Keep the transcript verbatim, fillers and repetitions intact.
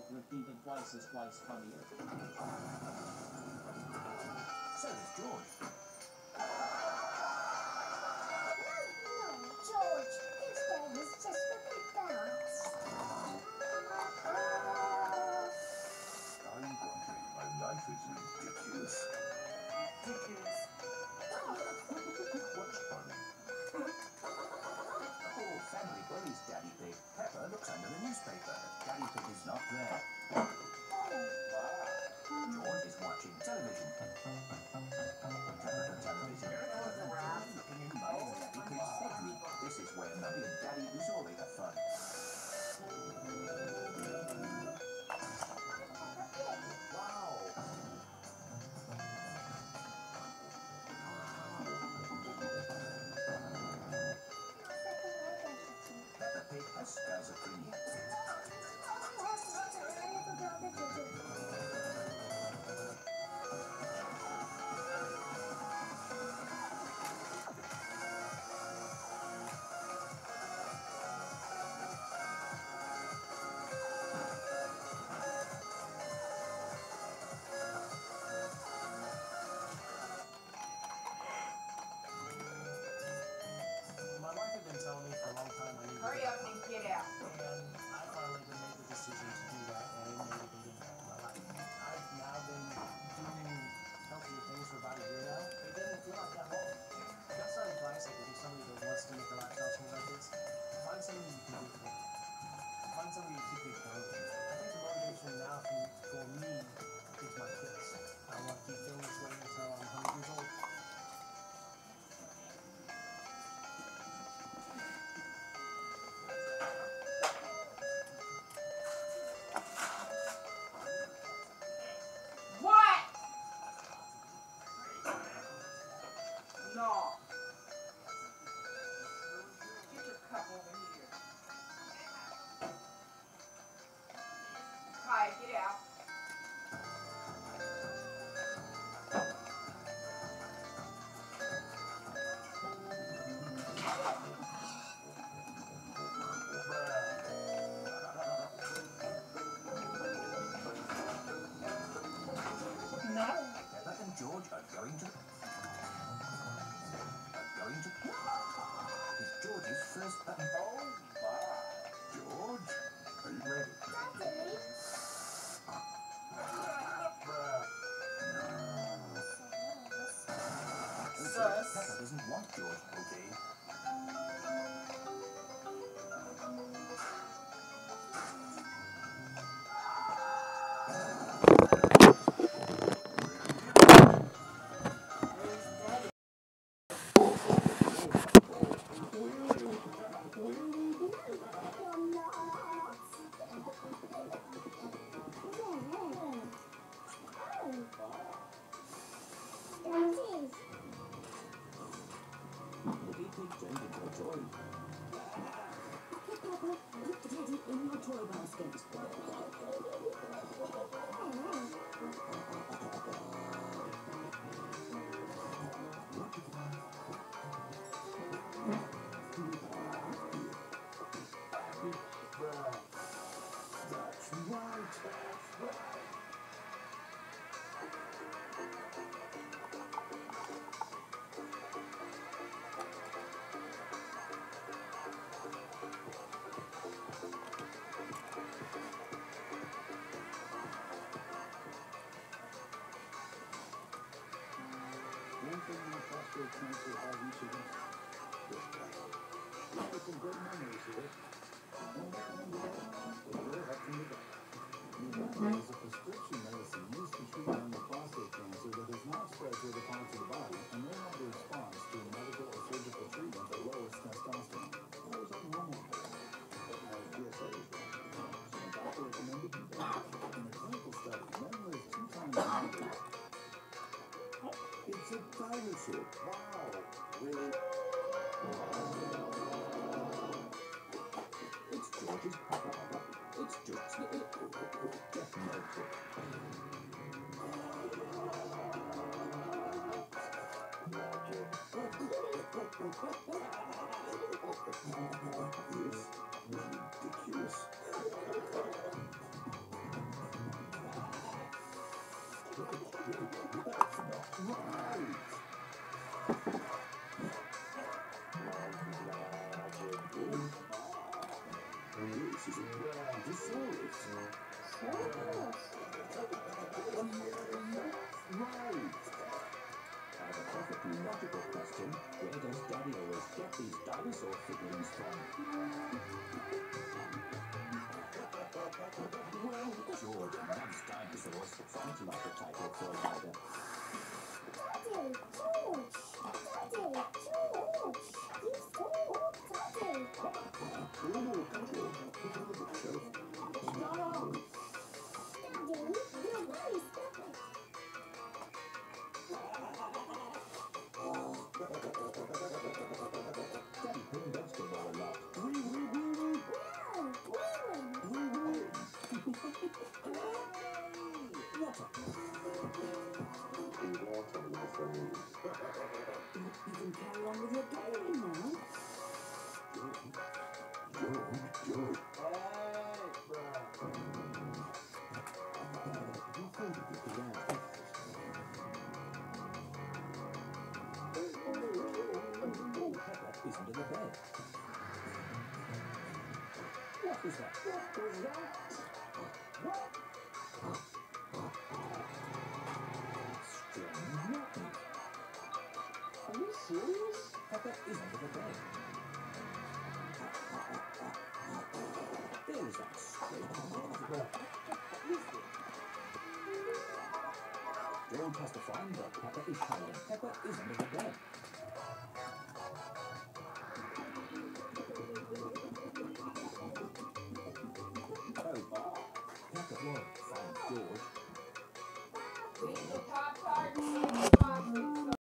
repeated twice is twice funnier. So does George. George, this game is just for big girls. I'm wondering, my life is ridiculous. Ridiculous. What's funny? Poor family worries Daddy Pig. Peppa looks under the newspaper. Daddy Pig is not there. George is watching television. Typical television. Looking in Mummy and Daddy Pig's bedroom. This is where Mummy and Daddy Uzori have fun. Wow! Peppa Pig has schizophrenia. My wife had been telling me for a long time I needed Hurry to up and get out. and I finally been made the decision to do that and made a big impact in my life. I've now been doing healthier things for about a year now. It doesn't feel like that long. If that's not advice I could give somebody that wants to make a lifestyle change like this, find something you can do for them. Find something to keep you going. I think the motivation now for, for me is my kids. I want to keep feeling this way until I'm one hundred years old. What? No. Get your cup over here. Kai, get out. No. Peppa and George are going to... are going to... It's George's first... Uh, oh, my. George, are you ready? Daddy. Sus. Peppa doesn't want George, okay? Daddy Pig turned into a toy. Daddy, in your toy basket. That's right. One thing my prostate cancer has in chicken. There's some great memories here. Don't let them go. It will help from the back. Pneumonia is a prescription medicine used to treat young prostate cancer that has now spread to other parts of the body and may have a response to medical or surgical treatment that lowers testosterone. That was abnormal. But now P S A is wrong. So the doctor recommended you take it. In a clinical study, men live two times longer. It's a dinosaur. Wow. Really? It's George's Papa. It's just Jeff knows it. This is ridiculous. This is a Brontosaurus. Right. I have a perfectly logical question. Where does Daddy always get these dinosaur figurines from? Well, George loves dinosaurs. Sounds like the title for a writer. Daddy, George! Daddy, George! You saw Daddy! Oh, no, Pedro. Put on the bookshelf. Stop! Daddy, your mom is perfect. Daddy playing basketball a lot. Wee, wee, wee, wee. Wow! Win! Wee, wee. What a... You can carry on with your gaming now. George, George. You folded the piano. Peppa is under the bed. What is that? What was that? Strange knocking. Are you serious? Peppa is under the bed. There is that strange knocking. George has to find where Peppa is hiding. Peppa is under the bed. Oh, Peppa won't find George. Eat the Pop-Tarts. Come on, please.